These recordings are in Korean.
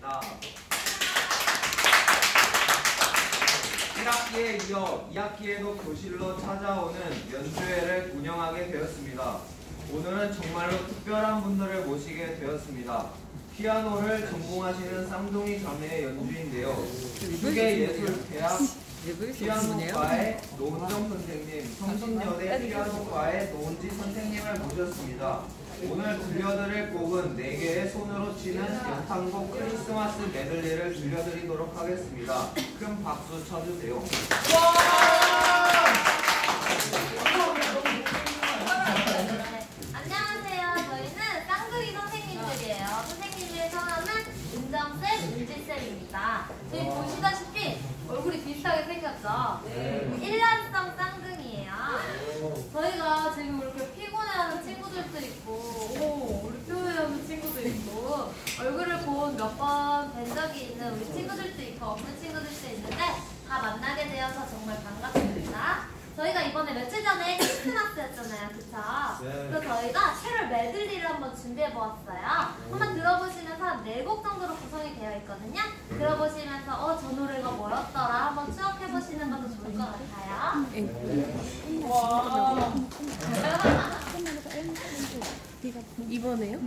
축하드립니다. 1학기에 이어 2학기에도 교실로 찾아오는 연주회를 운영하게 되었습니다. 오늘은 정말로 특별한 분들을 모시게 되었습니다. 피아노를 전공하시는 쌍둥이 자매의 연주인데요. 휴게예술대학 피아노과의 노은정 선생님, 성신여대 피아노과의 노은지 선생님을 모셨습니다. 오늘 들려드릴 곡은 4개의 손으로 치는 연탄곡 크리스마스 메들리를 들려드리도록 하겠습니다. 큰 박수 쳐주세요. 안녕하세요. 저희는 쌍둥이 선생님들이에요. 선생님의 성함은 은정쌤, 은지쌤입니다. 저희 보시다시피 얼굴이 비슷하게 생겼죠? 일란성 쌍둥이에요. 저희가 지금 이렇게 피곤해하는 친구들도 있고 우리 표현하는 친구도 있고 얼굴을 본 몇 번 뵌 적이 있는 우리 친구들도 있고 없는 친구들도 있는데 다 만나게 되어서 정말 반갑습니다. 저희가 이번에 며칠 전에 크리스마스였잖아요, 그쵸? 그래서 저희가 캐롤 메들리를 한번 준비해보았어요. 한번 들어보시면서 4곡 정도로 구성이 되어 있거든요. 들어보시면서 저 노래가 뭐였더라 한번 추억해보시는 것도 좋을 것 같아요. 이번에요?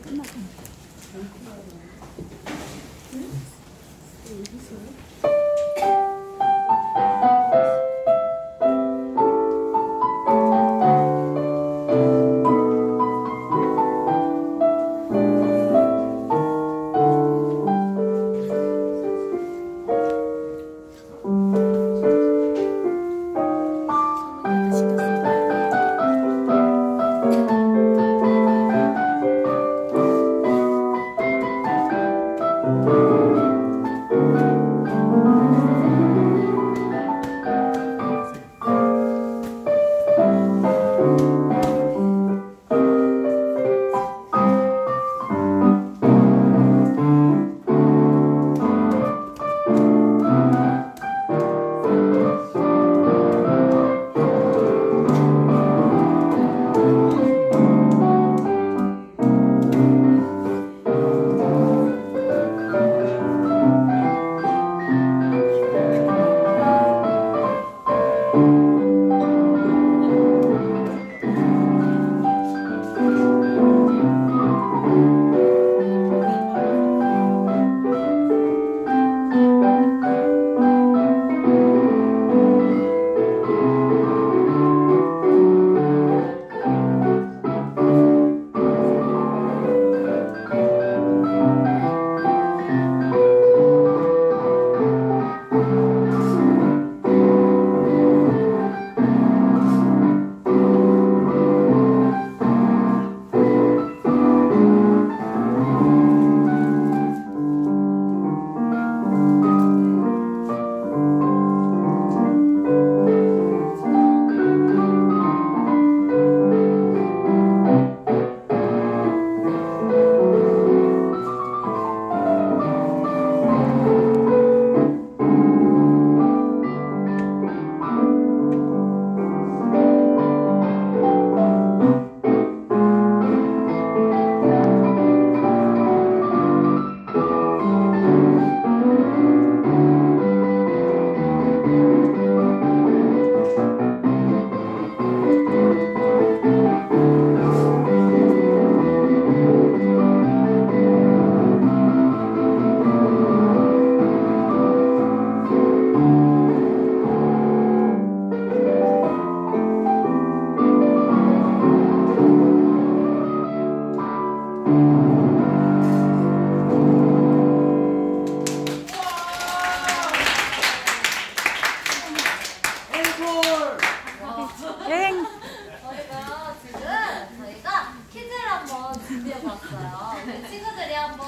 저희가 퀴즈를 한번 준비해봤어요. 친구들이 한번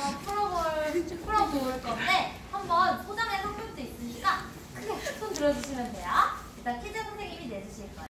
풀어볼 건데 한번 소정의 상품도 있으니까 크게 손 들어주시면 돼요. 일단 퀴즈 선생님이 내주실 거예요.